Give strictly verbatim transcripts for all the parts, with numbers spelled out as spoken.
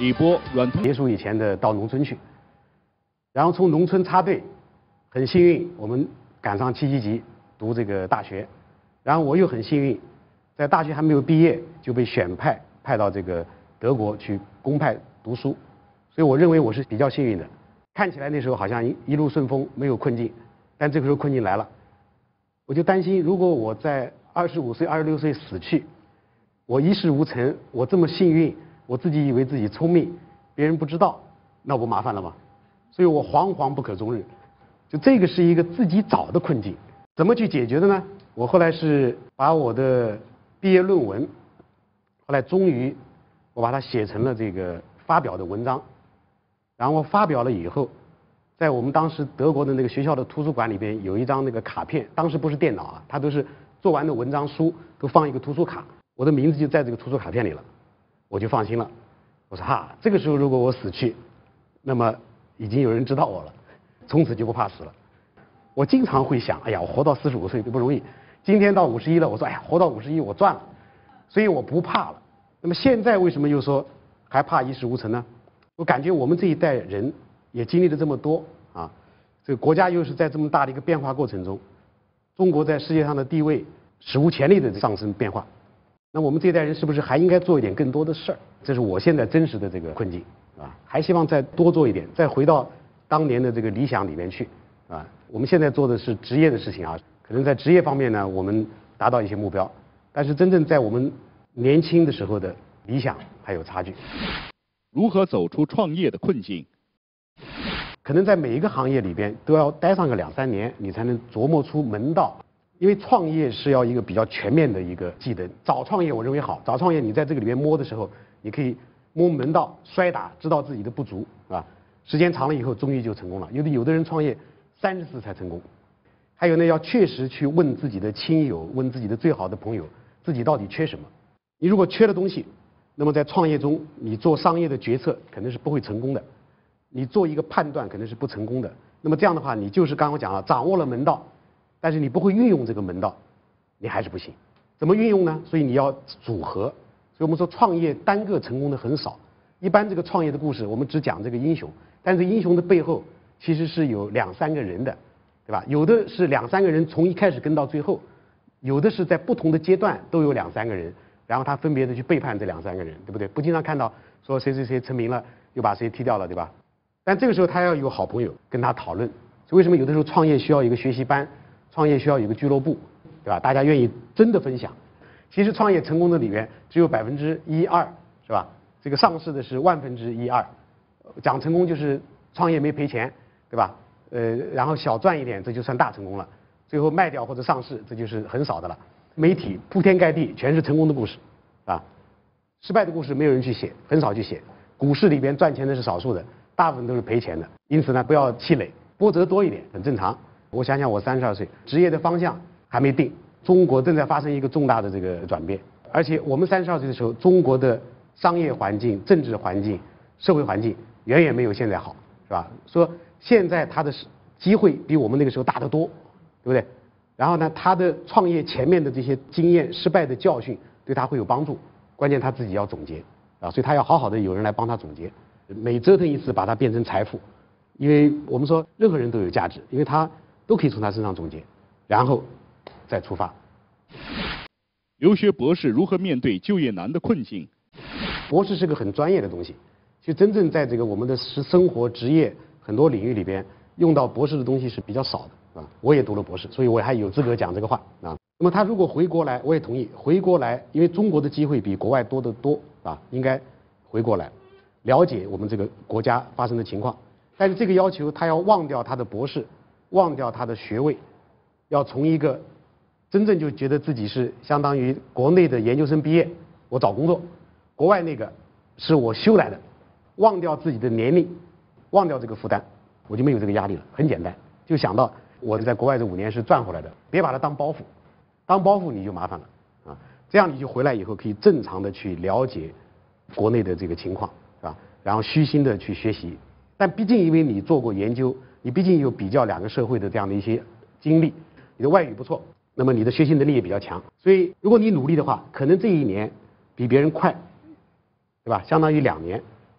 李波软通结束以前的到农村去，然后从农村插队，很幸运我们赶上七七级读这个大学，然后我又很幸运，在大学还没有毕业就被选派派到这个德国去公派读书，所以我认为我是比较幸运的。看起来那时候好像一一路顺风，没有困境，但这个时候困境来了，我就担心，如果我在二十五岁、二十六岁死去，我一事无成，我这么幸运，我自己以为自己聪明，别人不知道，那不麻烦了吗？所以我惶惶不可终日。就这个是一个自己找的困境，怎么去解决的呢？我后来是把我的毕业论文，后来终于我把它写成了这个发表的文章，然后发表了以后，在我们当时德国的那个学校的图书馆里边有一张那个卡片，当时不是电脑啊，它都是做完的文章书都放一个图书卡，我的名字就在这个图书卡片里了，我就放心了。我说哈，这个时候如果我死去，那么已经有人知道我了，从此就不怕死了。我经常会想，哎呀，我活到四十五岁就不容易，今天到五十一了，我说哎呀，活到五十一我赚了，所以我不怕了。那么现在为什么又说还怕一事无成呢？我感觉我们这一代人也经历了这么多啊，这个国家又是在这么大的一个变化过程中，中国在世界上的地位史无前例的上升变化，那我们这一代人是不是还应该做一点更多的事儿？这是我现在真实的这个困境啊，还希望再多做一点，再回到当年的这个理想里面去啊。我们现在做的是职业的事情啊，可能在职业方面呢，我们达到一些目标，但是真正在我们年轻的时候的理想还有差距。 如何走出创业的困境？ 可能在每一个行业里边都要待上个两三年，你才能琢磨出门道。因为创业是要一个比较全面的一个技能。早创业我认为好，早创业你在这个里面摸的时候，你可以摸门道、摔打，知道自己的不足，是吧？时间长了以后，终于就成功了。有的有的人创业三十次才成功。还有呢，要确实去问自己的亲友，问自己的最好的朋友，自己到底缺什么。你如果缺了东西，那么在创业中，你做商业的决策肯定是不会成功的，你做一个判断肯定是不成功的。那么这样的话，你就是刚刚讲了，掌握了门道，但是你不会运用这个门道，你还是不行。怎么运用呢？所以你要组合。所以我们说创业单个成功的很少，一般这个创业的故事，我们只讲这个英雄，但是英雄的背后其实是有两三个人的，对吧？有的是两三个人从一开始跟到最后，有的是在不同的阶段都有两三个人。然后他分别的去背叛这两三个人，对不对？不经常看到说谁谁谁成名了，又把谁踢掉了，对吧？但这个时候他要有好朋友跟他讨论。所以为什么有的时候创业需要一个学习班，创业需要有一个俱乐部，对吧？大家愿意真的分享。其实创业成功的里面只有百分之一二，是吧？这个上市的是万分之一二。讲成功就是创业没赔钱，对吧？呃，然后小赚一点，这就算大成功了。最后卖掉或者上市，这就是很少的了。媒体铺天盖地全是成功的故事，啊，失败的故事没有人去写，很少去写。股市里边赚钱的是少数的，大部分都是赔钱的。因此呢，不要气馁，波折多一点很正常。我想想，我三十二岁，职业的方向还没定，中国正在发生一个重大的这个转变，而且我们三十二岁的时候，中国的商业环境、政治环境、社会环境远远没有现在好，是吧？说现在他的机会比我们那个时候大得多，对不对？然后呢，他的创业前面的这些经验、失败的教训，对他会有帮助。关键他自己要总结啊，所以他要好好的有人来帮他总结，每折腾一次把它变成财富。因为我们说任何人都有价值，因为他都可以从他身上总结，然后再出发。 留学博士如何面对就业难的困境？ 博士是个很专业的东西，其实真正在这个我们的生活、职业很多领域里边用到博士的东西是比较少的。啊，我也读了博士，所以我还有资格讲这个话啊。那么他如果回国来，我也同意回国来，因为中国的机会比国外多得多啊，应该回国来了解我们这个国家发生的情况。但是这个要求他要忘掉他的博士，忘掉他的学位，要从一个真正就觉得自己是相当于国内的研究生毕业，我找工作，国外那个是我修来的，忘掉自己的年龄，忘掉这个负担，我就没有这个压力了，很简单，就想到。我在国外这五年是赚回来的，别把它当包袱，当包袱你就麻烦了啊！这样你就回来以后可以正常的去了解国内的这个情况，是吧？然后虚心的去学习。但毕竟因为你做过研究，你毕竟有比较两个社会的这样的一些经历，你的外语不错，那么你的学习能力也比较强，所以如果你努力的话，可能这一年比别人快，对吧？相当于两年，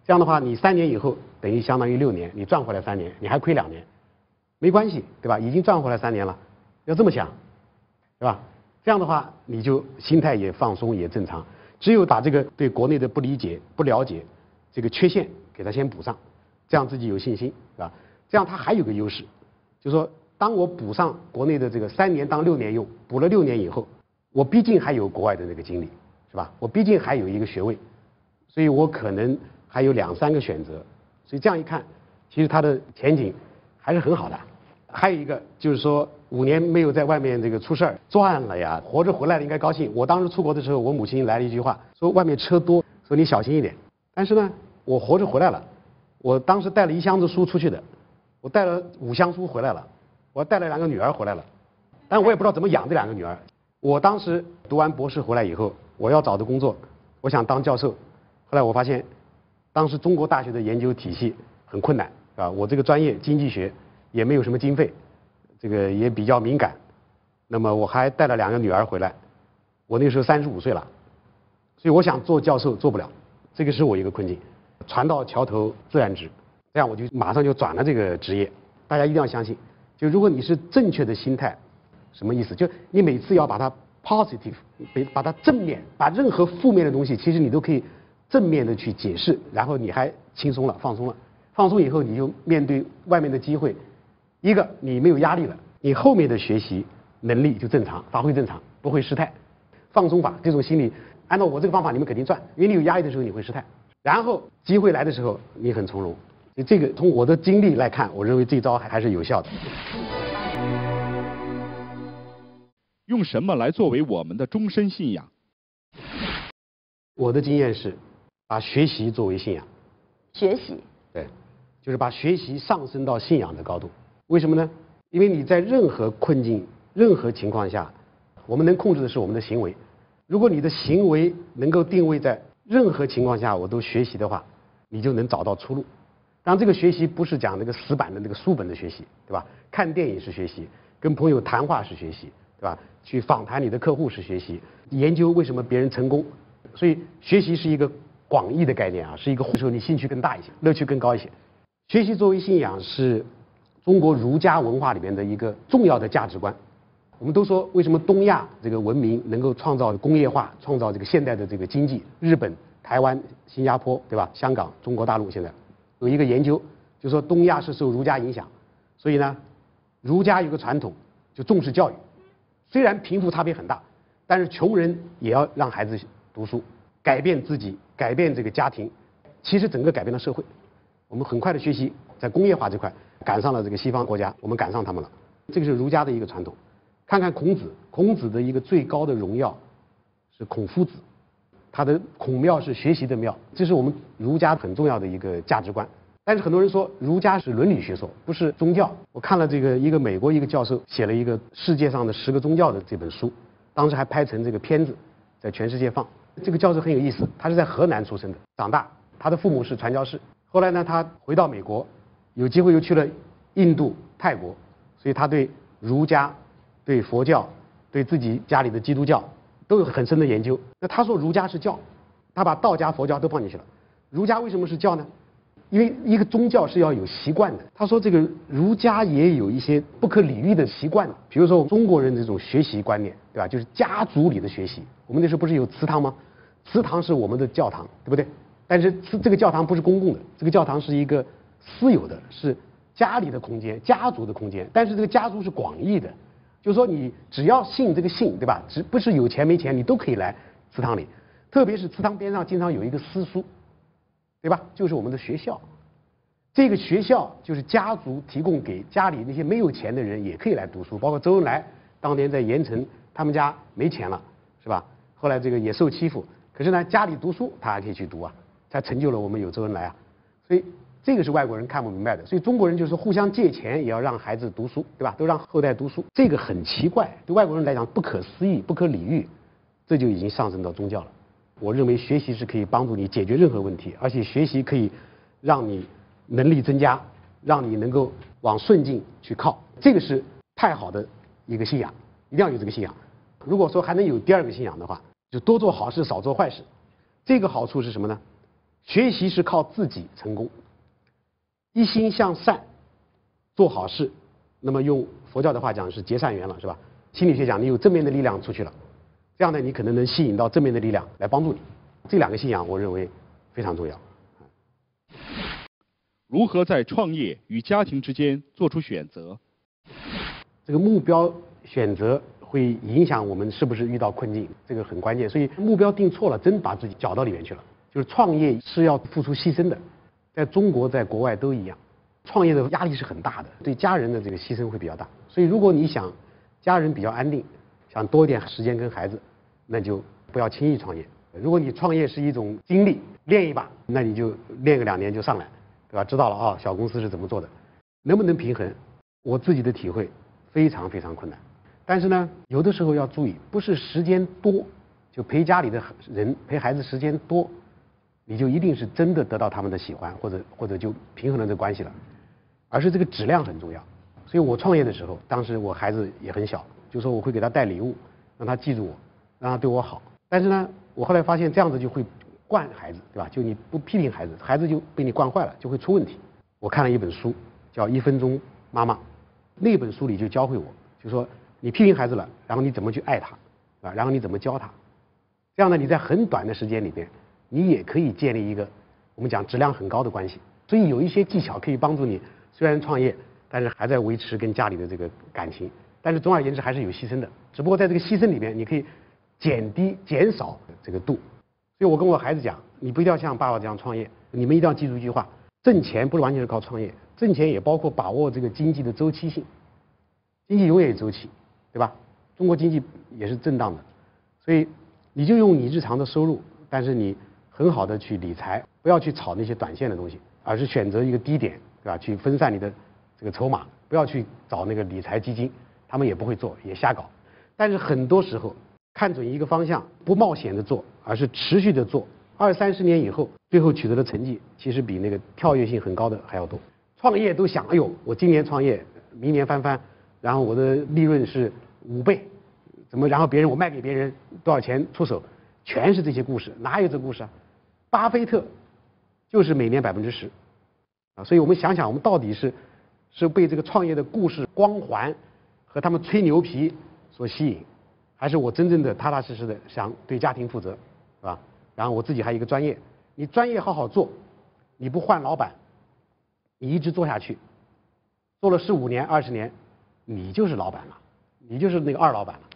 这样的话，你三年以后等于相当于六年，你赚回来三年，你还亏两年，没关系，对吧？已经赚回来三年了，要这么想，对吧？这样的话，你就心态也放松，也正常。只有把这个对国内的不理解、不了解这个缺陷给他先补上，这样自己有信心，是吧？这样他还有个优势，就是说，当我补上国内的这个三年当六年用，补了六年以后，我毕竟还有国外的那个经历，是吧？我毕竟还有一个学位，所以我可能还有两三个选择。所以这样一看，其实他的前景还是很好的。还有一个就是说，五年没有在外面这个出事儿，赚了呀，活着回来了应该高兴。我当时出国的时候，我母亲来了一句话，说外面车多，说你小心一点。但是呢，我活着回来了，我当时带了一箱子书出去的，我带了五箱书回来了，我带了两个女儿回来了，但我也不知道怎么养这两个女儿。我当时读完博士回来以后，我要找的工作，我想当教授，后来我发现，当时中国大学的研究体系很困难啊，我这个专业经济学也没有什么经费，这个也比较敏感，那么我还带了两个女儿回来，我那时候三十五岁了，所以我想做教授做不了，这个是我一个困境。船到桥头自然直，这样我就马上就转了这个职业。大家一定要相信，就如果你是正确的心态，什么意思？就你每次要把它 positive， 把它正面，把任何负面的东西，其实你都可以正面的去解释，然后你还轻松了，放松了。放松以后，你就面对外面的机会，一个你没有压力了，你后面的学习能力就正常，发挥正常，不会失态。放松法这种心理，按照我这个方法，你们肯定赚，因为你有压力的时候你会失态，然后机会来的时候你很从容。所以这个从我的经历来看，我认为这招还是有效的。 用什么来作为我们的终身信仰？ 我的经验是，把学习作为信仰。 学习。 对，就是把学习上升到信仰的高度。为什么呢？因为你在任何困境、任何情况下，我们能控制的是我们的行为。如果你的行为能够定位在任何情况下我都学习的话，你就能找到出路。当然，这个学习不是讲那个死板的那个书本的学习，对吧？看电影是学习，跟朋友谈话是学习，对吧？去访谈你的客户是学习，研究为什么别人成功。所以学习是一个广义的概念啊，是一个时候你兴趣更大一些，乐趣更高一些。学习作为信仰是中国儒家文化里面的一个重要的价值观。我们都说为什么东亚这个文明能够创造工业化，创造这个现代的这个经济，日本、台湾、新加坡，对吧？香港、中国大陆现在有一个研究，就说东亚是受儒家影响，所以呢，儒家有个传统，就重视教育。虽然贫富差别很大，但是穷人也要让孩子读书，改变自己，改变这个家庭，其实整个改变了社会。我们很快的学习，在工业化这块赶上了这个西方国家，我们赶上他们了。这个是儒家的一个传统。看看孔子，孔子的一个最高的荣耀是孔夫子，他的孔庙是学习的庙，这是我们儒家很重要的一个价值观。但是很多人说儒家是伦理学说，不是宗教。我看了这个一个美国一个教授写了一个世界上的十个宗教的这本书，当时还拍成这个片子，在全世界放。这个教授很有意思，他是在河南出生的，长大，他的父母是传教士。后来呢，他回到美国，有机会又去了印度、泰国，所以他对儒家、对佛教、对自己家里的基督教都有很深的研究。那他说儒家是教，他把道家、佛教都放进去了。儒家为什么是教呢？因为一个宗教是要有习惯的。他说这个儒家也有一些不可理喻的习惯，比如说中国人这种学习观念，对吧？就是家族里的学习。我们那时候不是有祠堂吗？祠堂是我们的教堂，对不对？但是这个教堂不是公共的，这个教堂是一个私有的，是家里的空间，家族的空间。但是这个家族是广义的，就是说你只要信这个信，对吧？只不是有钱没钱，你都可以来祠堂里。特别是祠堂边上经常有一个私塾，对吧？就是我们的学校。这个学校就是家族提供给家里那些没有钱的人也可以来读书，包括周恩来当年在盐城，他们家没钱了，是吧？后来这个也受欺负，可是呢，家里读书他还可以去读啊，才成就了我们有周恩来啊。所以这个是外国人看不明白的。所以中国人就是互相借钱也要让孩子读书，对吧？都让后代读书，这个很奇怪，对外国人来讲不可思议、不可理喻，这就已经上升到宗教了。我认为学习是可以帮助你解决任何问题，而且学习可以让你能力增加，让你能够往顺境去靠，这个是太好的一个信仰，一定要有这个信仰。如果说还能有第二个信仰的话，就多做好事，少做坏事。这个好处是什么呢？ 学习是靠自己成功，一心向善，做好事。那么用佛教的话讲是结善缘了，是吧？心理学讲你有正面的力量出去了，这样呢你可能能吸引到正面的力量来帮助你。这两个信仰我认为非常重要。 如何在创业与家庭之间做出选择？ 这个目标选择会影响我们是不是遇到困境，这个很关键。所以目标定错了，真把自己搅到里面去了。就是创业是要付出牺牲的，在中国在国外都一样，创业的压力是很大的，对家人的这个牺牲会比较大。所以如果你想家人比较安定，想多一点时间跟孩子，那就不要轻易创业。如果你创业是一种经历，练一把，那你就练个两年就上来，对吧？知道了啊、哦，小公司是怎么做的，能不能平衡？我自己的体会非常非常困难。但是呢，有的时候要注意，不是时间多就陪家里的人陪孩子时间多，你就一定是真的得到他们的喜欢，或者或者就平衡了这关系了，而是这个质量很重要。所以我创业的时候，当时我孩子也很小，就说我会给他带礼物，让他记住我，让他对我好。但是呢，我后来发现这样子就会惯孩子，对吧？就你不批评孩子，孩子就被你惯坏了，就会出问题。我看了一本书，叫《一分钟妈妈》，那本书里就教会我，就说你批评孩子了，然后你怎么去爱他，啊，然后你怎么教他，这样呢，你在很短的时间里边，你也可以建立一个我们讲质量很高的关系。所以有一些技巧可以帮助你，虽然创业，但是还在维持跟家里的这个感情。但是总而言之还是有牺牲的，只不过在这个牺牲里面，你可以减低、减少这个度。所以我跟我孩子讲，你不一定要像爸爸这样创业，你们一定要记住一句话：挣钱不是完全是靠创业，挣钱也包括把握这个经济的周期性。经济永远有周期，对吧？中国经济也是震荡的，所以你就用你日常的收入，但是你很好的去理财，不要去炒那些短线的东西，而是选择一个低点，对吧？去分散你的这个筹码，不要去找那个理财基金，他们也不会做，也瞎搞。但是很多时候看准一个方向，不冒险的做，而是持续的做，二三十年以后，最后取得的成绩其实比那个跳跃性很高的还要多。创业都想，哎呦，我今年创业，明年翻番，然后我的利润是五倍，怎么？然后别人我卖给别人多少钱出手，全是这些故事，哪有这故事啊？巴菲特就是每年百分之十，啊，所以我们想想，我们到底是是被这个创业的故事光环和他们吹牛皮所吸引，还是我真正的踏踏实实的想对家庭负责，是吧？然后我自己还有一个专业，你专业好好做，你不换老板，你一直做下去，做了十五年、二十年，你就是老板了，你就是那个二老板了。